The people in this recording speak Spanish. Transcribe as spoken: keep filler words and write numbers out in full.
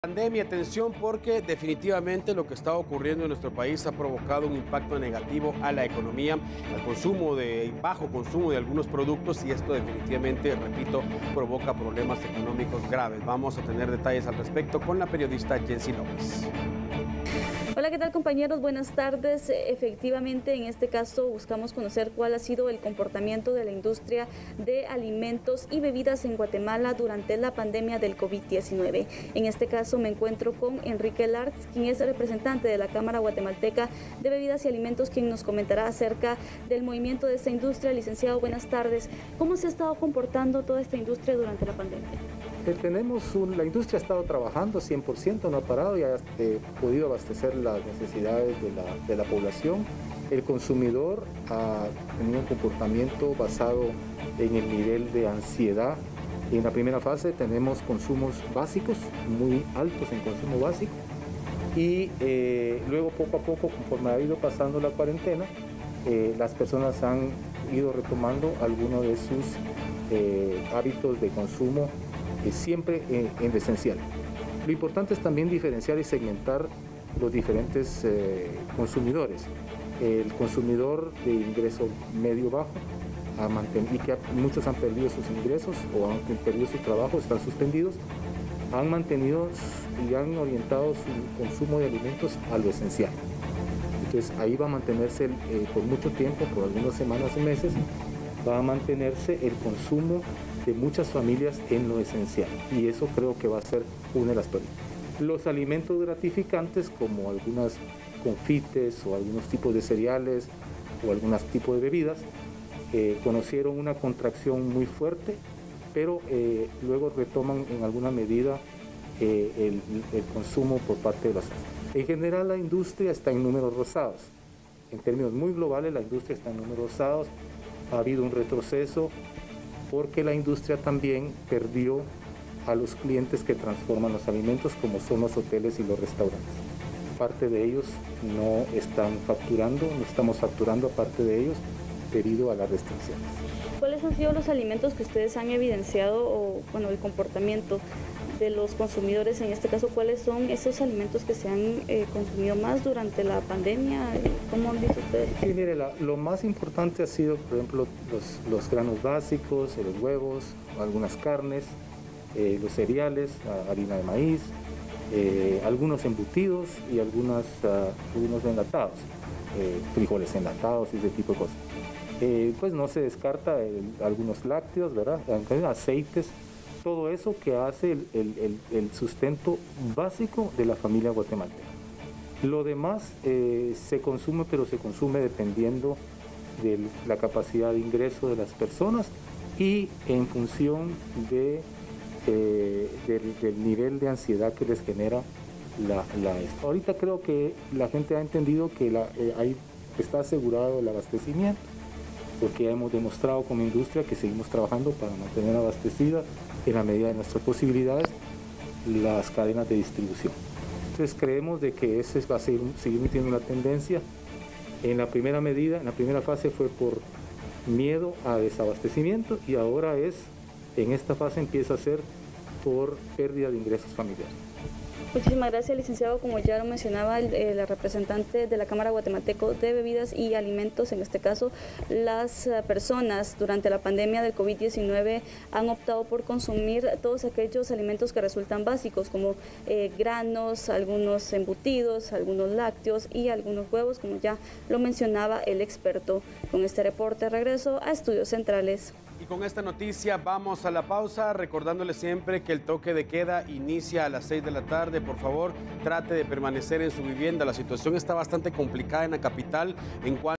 Pandemia, atención, porque definitivamente lo que está ocurriendo en nuestro país ha provocado un impacto negativo a la economía, al consumo de bajo consumo de algunos productos, y esto definitivamente, repito, provoca problemas económicos graves. Vamos a tener detalles al respecto con la periodista Jensi López. Hola, ¿qué tal, compañeros? Buenas tardes. Efectivamente, en este caso buscamos conocer cuál ha sido el comportamiento de la industria de alimentos y bebidas en Guatemala durante la pandemia del COVID diecinueve. En este caso me encuentro con Enrique Lartz, quien es representante de la Cámara Guatemalteca de Bebidas y Alimentos, quien nos comentará acerca del movimiento de esta industria. Licenciado, buenas tardes. ¿Cómo se ha estado comportando toda esta industria durante la pandemia? Eh, tenemos un, la industria ha estado trabajando cien por ciento, no ha parado y ha eh, podido abastecer las necesidades de la, de la población. El consumidor ha tenido un comportamiento basado en el nivel de ansiedad. En la primera fase tenemos consumos básicos, muy altos en consumo básico, y eh, luego poco a poco, conforme ha ido pasando la cuarentena, eh, las personas han ido retomando algunos de sus eh, hábitos de consumo, eh, siempre en, en lo esencial. Lo importante es también diferenciar y segmentar los diferentes eh, consumidores. El consumidor de ingreso medio-bajo, y que muchos han perdido sus ingresos o han perdido su trabajo, están suspendidos, han mantenido y han orientado su consumo de alimentos a lo esencial. Entonces ahí va a mantenerse eh, por mucho tiempo, por algunas semanas o meses, va a mantenerse el consumo de muchas familias en lo esencial, y eso creo que va a ser una de las prioridades. Los alimentos gratificantes, como algunas confites o algunos tipos de cereales o algunos tipos de bebidas, eh, conocieron una contracción muy fuerte, pero eh, luego retoman en alguna medida eh, el, el consumo por parte de las personas. En general, la industria está en números rosados. En términos muy globales, la industria está en números rosados. Ha habido un retroceso porque la industria también perdió a los clientes que transforman los alimentos, como son los hoteles y los restaurantes. Parte de ellos no están facturando, no estamos facturando aparte de ellos debido a las restricciones. ¿Cuáles han sido los alimentos que ustedes han evidenciado, o bueno, el comportamiento de los consumidores en este caso? ¿Cuáles son esos alimentos que se han eh, consumido más durante la pandemia? ¿Cómo han visto ustedes? Sí, mire, la, lo más importante ha sido, por ejemplo, los, los granos básicos, los huevos, algunas carnes, eh, los cereales, la harina de maíz, eh, algunos embutidos y algunas, uh, algunos enlatados, eh, frijoles enlatados y ese tipo de cosas. Eh, pues no se descarta el, algunos lácteos, ¿verdad? Aceites, todo eso que hace el, el, el sustento básico de la familia guatemalteca. Lo demás eh, se consume, pero se consume dependiendo de la capacidad de ingreso de las personas y en función de, eh, del, del nivel de ansiedad que les genera la, la esto. Ahorita creo que la gente ha entendido que la, eh, ahí está asegurado el abastecimiento, porque ya hemos demostrado como industria que seguimos trabajando para mantener abastecida en la medida de nuestras posibilidades las cadenas de distribución. Entonces creemos de que ese va a seguir, seguir teniendo una tendencia. En la primera medida, en la primera fase fue por miedo a desabastecimiento, y ahora es, en esta fase empieza a ser por pérdida de ingresos familiares. Muchísimas gracias, licenciado. Como ya lo mencionaba el, el, la representante de la Cámara Guatemalteca de Bebidas y Alimentos, en este caso, las personas durante la pandemia del COVID diecinueve han optado por consumir todos aquellos alimentos que resultan básicos, como eh, granos, algunos embutidos, algunos lácteos y algunos huevos, como ya lo mencionaba el experto. Con este reporte regreso a Estudios Centrales. Y con esta noticia vamos a la pausa, recordándole siempre que el toque de queda inicia a las seis de la tarde. Por favor, trate de permanecer en su vivienda. La situación está bastante complicada en la capital en cuanto